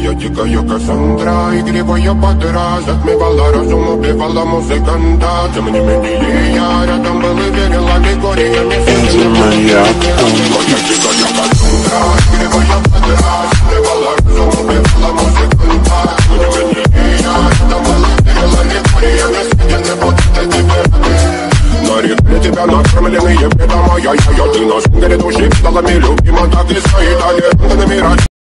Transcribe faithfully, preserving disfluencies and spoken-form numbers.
Моя дикая Кассандра, игривая подра, затмевала разум, убивала музыканта. Тем не менее я рядом был и верил аллегориями. Моя дикая Кассандра, игривая подра, затмевала разум, убивала музыканта. Тем не менее я рядом был и верил аллегориями. Съедены вот эти веры. Нарекли тебя накормленные бедом, а я, я, я, ты на шунгере души, педалами любима, так и стоит, а не